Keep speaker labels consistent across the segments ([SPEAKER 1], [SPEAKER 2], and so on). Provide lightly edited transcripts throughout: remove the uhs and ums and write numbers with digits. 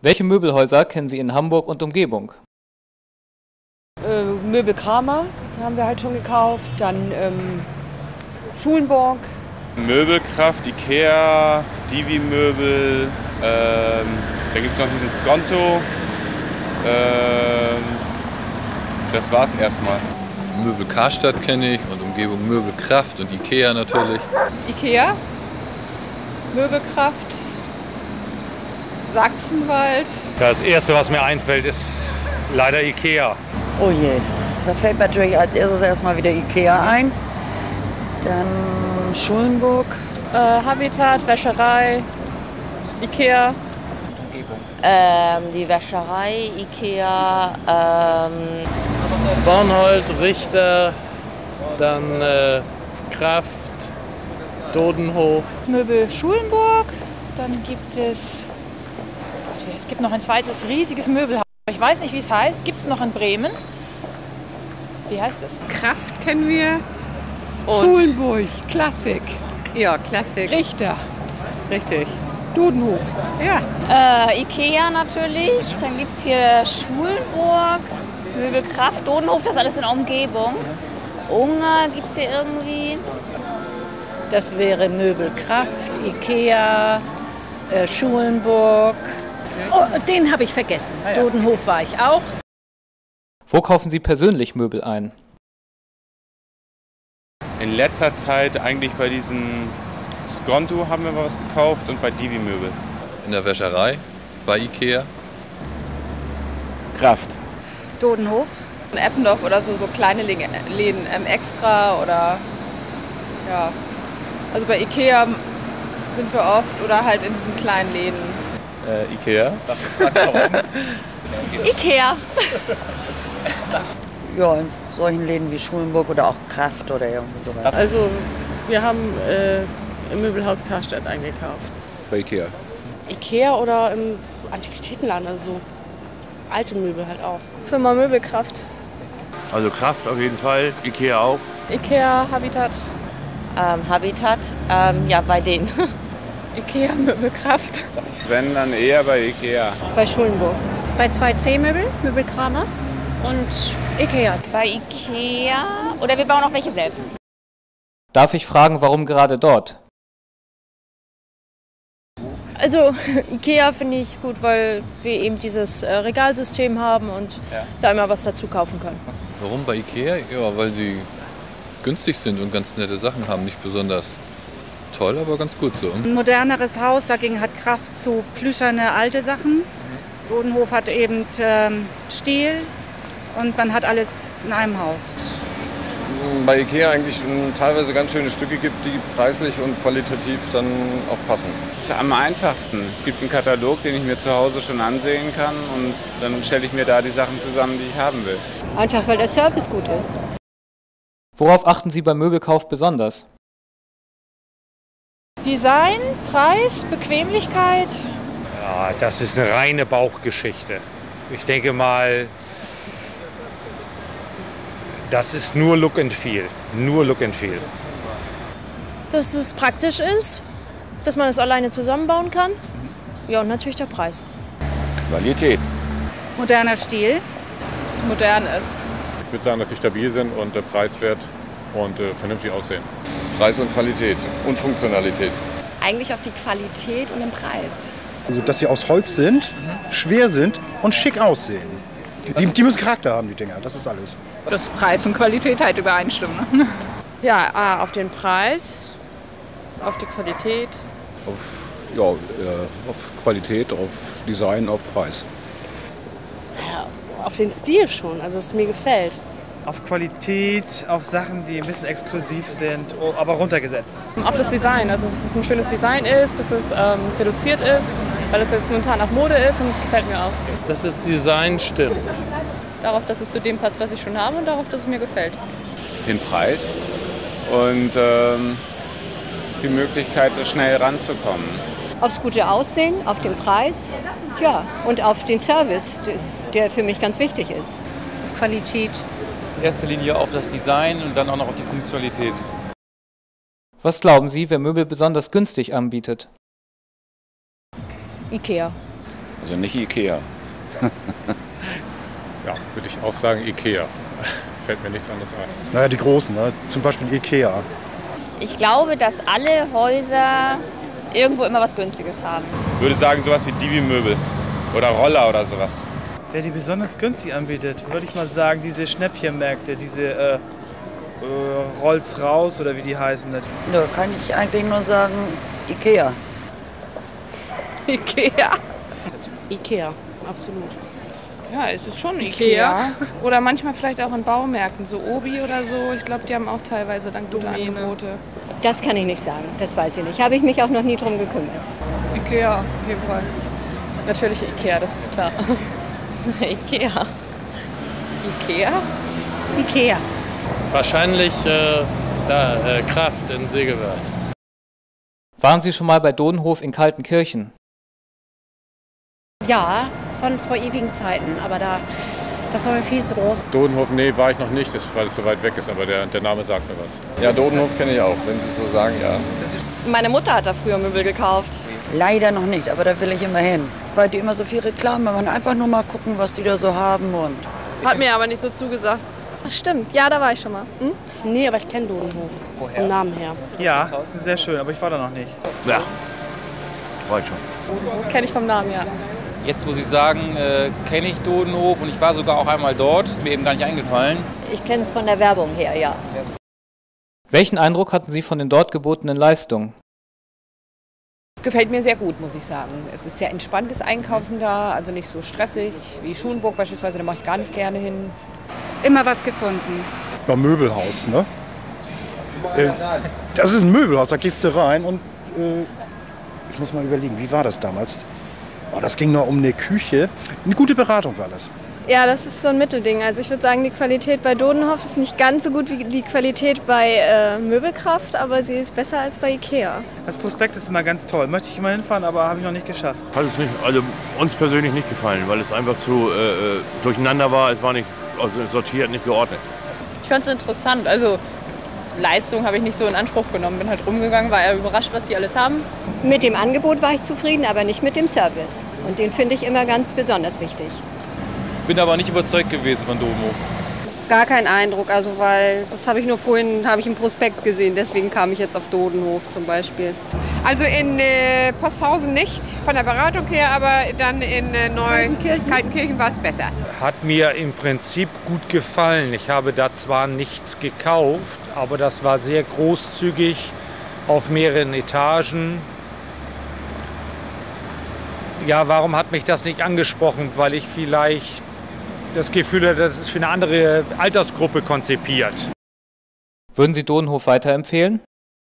[SPEAKER 1] Welche Möbelhäuser kennen Sie in Hamburg und Umgebung?
[SPEAKER 2] Möbel Kramer haben wir halt schon gekauft, dann Schulenburg.
[SPEAKER 3] Möbelkraft, Ikea, Divi-Möbel, da gibt es noch diesen Skonto. Das war's erstmal.
[SPEAKER 4] Möbel Karstadt kenne ich und Umgebung Möbelkraft und Ikea natürlich.
[SPEAKER 5] Ikea, Möbelkraft, Sachsenwald.
[SPEAKER 6] Das erste, was mir einfällt, ist leider Ikea.
[SPEAKER 7] Oh je, da fällt mir natürlich als erstes erstmal wieder Ikea ein. Dann Schulenburg.
[SPEAKER 5] Habitat, Wäscherei, Ikea.
[SPEAKER 8] Die Wäscherei, Ikea,
[SPEAKER 9] Bornhold, Richter, dann Kraft, Dodenhof.
[SPEAKER 10] Möbel Schulenburg, dann gibt es noch ein zweites riesiges Möbelhaus. Ich weiß nicht, wie es heißt. Gibt es noch in Bremen? Wie heißt es?
[SPEAKER 5] Kraft kennen wir.
[SPEAKER 2] Und Schulenburg, Klassik.
[SPEAKER 5] Ja, Klassik.
[SPEAKER 2] Richter.
[SPEAKER 5] Richtig.
[SPEAKER 2] Dudenhof.
[SPEAKER 8] Ja. Ikea natürlich, dann gibt es hier Schulenburg, Möbelkraft, Dodenhof, das ist alles in der Umgebung. Unger gibt es hier irgendwie.
[SPEAKER 7] Das wäre Möbelkraft, Ikea, Schulenburg. Oh, den habe ich vergessen. Dodenhof war ich auch.
[SPEAKER 1] Wo kaufen Sie persönlich Möbel ein?
[SPEAKER 3] In letzter Zeit eigentlich bei diesem Skonto haben wir was gekauft und bei Divi-Möbel.
[SPEAKER 4] In der Wäscherei, bei Ikea.
[SPEAKER 3] Kraft.
[SPEAKER 7] Dodenhof.
[SPEAKER 5] In Eppendorf oder so kleine Läden, Extra oder ja. Also bei Ikea sind wir oft oder halt in diesen kleinen Läden.
[SPEAKER 3] Ikea.
[SPEAKER 8] Ikea.
[SPEAKER 7] Ja, in solchen Läden wie Schulenburg oder auch Kraft oder irgendwie sowas.
[SPEAKER 5] Also wir haben im Möbelhaus Karstadt eingekauft.
[SPEAKER 4] Bei Ikea.
[SPEAKER 2] Ikea oder im Antiquitätenladen, also so alte Möbel halt auch.
[SPEAKER 10] Firma Möbelkraft.
[SPEAKER 6] Also Kraft auf jeden Fall, Ikea auch.
[SPEAKER 5] Ikea, Habitat.
[SPEAKER 8] Habitat, ja, bei denen.
[SPEAKER 5] Ikea, Möbelkraft.
[SPEAKER 3] Wenn, dann eher bei Ikea.
[SPEAKER 2] Bei Schulenburg.
[SPEAKER 10] Bei 2C Möbel, Möbelkramer und Ikea.
[SPEAKER 8] Bei Ikea oder wir bauen auch welche selbst.
[SPEAKER 1] Darf ich fragen, warum gerade dort?
[SPEAKER 10] Also Ikea finde ich gut, weil wir eben dieses Regalsystem haben und da immer was dazu kaufen können.
[SPEAKER 4] Warum bei Ikea? Ja, weil sie günstig sind und ganz nette Sachen haben. Nicht besonders toll, aber ganz gut so.
[SPEAKER 11] Ein moderneres Haus, dagegen hat Kraft zu plüscherne alte Sachen. Dodenhof hat eben Stil und man hat alles in einem Haus.
[SPEAKER 12] Bei Ikea eigentlich teilweise ganz schöne Stücke gibt, die preislich und qualitativ dann auch passen.
[SPEAKER 3] Das ist am einfachsten. Es gibt einen Katalog, den ich mir zu Hause schon ansehen kann und dann stelle ich mir da die Sachen zusammen, die ich haben will.
[SPEAKER 2] Einfach weil der Service gut ist.
[SPEAKER 1] Worauf achten Sie beim Möbelkauf besonders?
[SPEAKER 10] Design, Preis, Bequemlichkeit.
[SPEAKER 6] Ja, das ist eine reine Bauchgeschichte. Ich denke mal, das ist nur Look and Feel. Nur Look and Feel.
[SPEAKER 10] Dass es praktisch ist, dass man es alleine zusammenbauen kann. Ja, und natürlich der Preis.
[SPEAKER 12] Qualität.
[SPEAKER 11] Moderner Stil.
[SPEAKER 5] Dass es modern ist.
[SPEAKER 13] Ich würde sagen, dass sie stabil sind und preiswert und vernünftig aussehen.
[SPEAKER 12] Preis und Qualität und Funktionalität.
[SPEAKER 8] Eigentlich auf die Qualität und den Preis.
[SPEAKER 14] Also, dass sie aus Holz sind, schwer sind und schick aussehen. Die müssen Charakter haben, die Dinger, das ist alles.
[SPEAKER 5] Dass Preis und Qualität halt übereinstimmen. Ne?
[SPEAKER 2] Ja, auf den Preis, auf die Qualität.
[SPEAKER 13] Auf Qualität, auf Design, auf Preis.
[SPEAKER 2] Ja, auf den Stil schon, also es mir gefällt.
[SPEAKER 9] Auf Qualität, auf Sachen, die ein bisschen exklusiv sind, aber runtergesetzt.
[SPEAKER 5] Auf das Design, also dass es ein schönes Design ist, dass es reduziert ist, weil es jetzt momentan auf Mode ist und das gefällt mir auch.
[SPEAKER 9] Dass das Design stimmt.
[SPEAKER 5] Darauf, dass es zu dem passt, was ich schon habe und darauf, dass es mir gefällt.
[SPEAKER 3] Den Preis und die Möglichkeit, schnell ranzukommen.
[SPEAKER 2] Aufs gute Aussehen, auf den Preis, ja, und auf den Service, der für mich ganz wichtig ist.
[SPEAKER 10] Auf Qualität.
[SPEAKER 15] In erster Linie auf das Design und dann auch noch auf die Funktionalität.
[SPEAKER 1] Was glauben Sie, wer Möbel besonders günstig anbietet?
[SPEAKER 10] Ikea.
[SPEAKER 16] Also nicht Ikea.
[SPEAKER 13] Ja, würde ich auch sagen Ikea. Fällt mir nichts anderes ein.
[SPEAKER 14] Naja, die großen, ne? Zum Beispiel Ikea.
[SPEAKER 8] Ich glaube, dass alle Häuser irgendwo immer was Günstiges haben.
[SPEAKER 17] Ich würde sagen, sowas wie Divi-Möbel oder Roller oder sowas.
[SPEAKER 9] Wer die besonders günstig anbietet, würde ich mal sagen, diese Schnäppchenmärkte, diese Rolls raus oder wie die heißen.
[SPEAKER 18] Ja, kann ich eigentlich nur sagen, Ikea.
[SPEAKER 5] Ikea.
[SPEAKER 19] Ikea, absolut.
[SPEAKER 5] Ja, es ist schon Ikea. Oder manchmal vielleicht auch in Baumärkten, so Obi oder so. Ich glaube, die haben auch teilweise dann gute Angebote.
[SPEAKER 2] Das kann ich nicht sagen, das weiß ich nicht. Habe ich mich auch noch nie drum gekümmert.
[SPEAKER 5] Ikea, auf jeden Fall. Natürlich Ikea, das ist klar.
[SPEAKER 2] Ikea.
[SPEAKER 5] Ikea?
[SPEAKER 19] Ikea.
[SPEAKER 20] Wahrscheinlich Kraft in Segeberg.
[SPEAKER 1] Waren Sie schon mal bei Dodenhof in Kaltenkirchen?
[SPEAKER 19] Ja, von vor ewigen Zeiten, aber das war mir viel zu groß.
[SPEAKER 13] Dodenhof, nee, war ich noch nicht, weil es so weit weg ist, aber der Name sagt mir was.
[SPEAKER 12] Ja, Dodenhof kenne ich auch, wenn Sie es so sagen, ja.
[SPEAKER 5] Meine Mutter hat da früher Möbel gekauft.
[SPEAKER 18] Leider noch nicht, aber da will ich immer hin. Weil die immer so viel Reklame machen. Einfach nur mal gucken, was die da so haben. Und
[SPEAKER 5] Hat mir aber nicht so zugesagt.
[SPEAKER 19] Stimmt, ja, da war ich schon mal. Nee, aber ich kenne Dodenhof.
[SPEAKER 9] Woher?
[SPEAKER 19] Vom Namen her.
[SPEAKER 9] Ja, das ist sehr schön, aber ich war da noch nicht.
[SPEAKER 16] Ja, war ich schon.
[SPEAKER 5] Kenne ich vom Namen, ja.
[SPEAKER 15] Jetzt, wo Sie sagen, kenne ich Dodenhof und ich war sogar auch einmal dort, ist mir eben gar nicht eingefallen.
[SPEAKER 2] Ich kenne es von der Werbung her, ja.
[SPEAKER 1] Welchen Eindruck hatten Sie von den dort gebotenen Leistungen?
[SPEAKER 21] Gefällt mir sehr gut, muss ich sagen. Es ist sehr entspanntes Einkaufen da, also nicht so stressig wie Schulenburg beispielsweise, da mache ich gar nicht gerne hin.
[SPEAKER 11] Immer was gefunden.
[SPEAKER 14] Ja, Möbelhaus, ne? Das ist ein Möbelhaus, da gehst du rein und ich muss mal überlegen, wie war das damals? Oh, das ging nur um eine Küche. Eine gute Beratung war das.
[SPEAKER 22] Ja, das ist so ein Mittelding. Also ich würde sagen, die Qualität bei Dodenhof ist nicht ganz so gut wie die Qualität bei Möbelkraft, aber sie ist besser als bei Ikea.
[SPEAKER 9] Das Prospekt ist immer ganz toll. Möchte ich immer hinfahren, aber habe ich noch nicht geschafft.
[SPEAKER 23] Hat es nicht, also uns persönlich nicht gefallen, weil es einfach zu durcheinander war. Es war nicht sortiert, nicht geordnet.
[SPEAKER 5] Ich fand es interessant. Also Leistung habe ich nicht so in Anspruch genommen. Bin halt rumgegangen, war eher überrascht, was die alles haben.
[SPEAKER 2] Mit dem Angebot war ich zufrieden, aber nicht mit dem Service. Und den finde ich immer ganz besonders wichtig.
[SPEAKER 15] Bin aber nicht überzeugt gewesen von Dodenhof.
[SPEAKER 21] Gar kein Eindruck, also weil das habe ich nur vorhin im Prospekt gesehen, deswegen kam ich jetzt auf Dodenhof zum Beispiel.
[SPEAKER 5] Also in Posthausen nicht, von der Beratung her, aber dann in Kaltenkirchen war es besser.
[SPEAKER 6] Hat mir im Prinzip gut gefallen. Ich habe da zwar nichts gekauft, aber das war sehr großzügig auf mehreren Etagen. Ja, warum hat mich das nicht angesprochen? Weil ich vielleicht das Gefühl hatte, das ist für eine andere Altersgruppe konzipiert.
[SPEAKER 1] Würden Sie Dodenhof weiterempfehlen?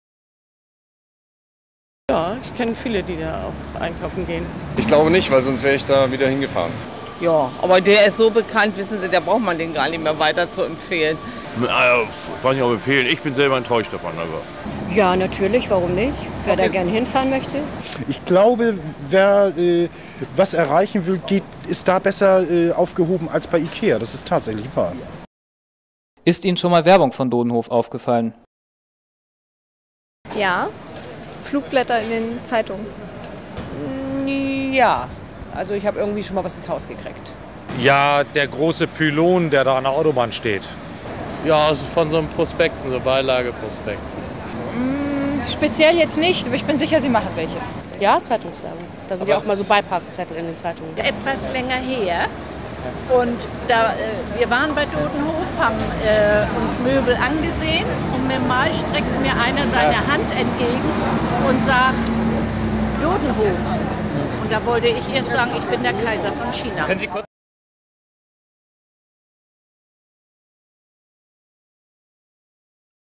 [SPEAKER 21] Ja, ich kenne viele, die da auch einkaufen gehen.
[SPEAKER 12] Ich glaube nicht, weil sonst wäre ich da wieder hingefahren.
[SPEAKER 21] Ja, aber der ist so bekannt, wissen Sie, da braucht man den gar nicht mehr weiter zu empfehlen.
[SPEAKER 23] Ich weiß nicht, ob empfehlen. Ich bin selber enttäuscht davon. Also.
[SPEAKER 2] Ja, natürlich, warum nicht? Wer da gerne hinfahren möchte.
[SPEAKER 14] Ich glaube, wer was erreichen will, ist da besser aufgehoben als bei Ikea. Das ist tatsächlich wahr.
[SPEAKER 1] Ist Ihnen schon mal Werbung von Dodenhof aufgefallen?
[SPEAKER 22] Ja, Flugblätter in den Zeitungen.
[SPEAKER 21] Ja, also ich habe irgendwie schon mal was ins Haus gekriegt.
[SPEAKER 6] Ja, der große Pylon, der da an der Autobahn steht.
[SPEAKER 20] Ja, also von so einem Prospekten, so Beilageprospekten.
[SPEAKER 10] Speziell jetzt nicht, aber ich bin sicher, Sie machen welche.
[SPEAKER 19] Ja, Zeitungswerbung. Da sind ja auch mal so Beipackzettel in den Zeitungen.
[SPEAKER 7] Etwas länger her. Und wir waren bei Dodenhof, haben uns Möbel angesehen und mal streckt mir einer seine Hand entgegen und sagt, Dodenhof. Und da wollte ich erst sagen, ich bin der Kaiser von China.
[SPEAKER 15] Können Sie kurz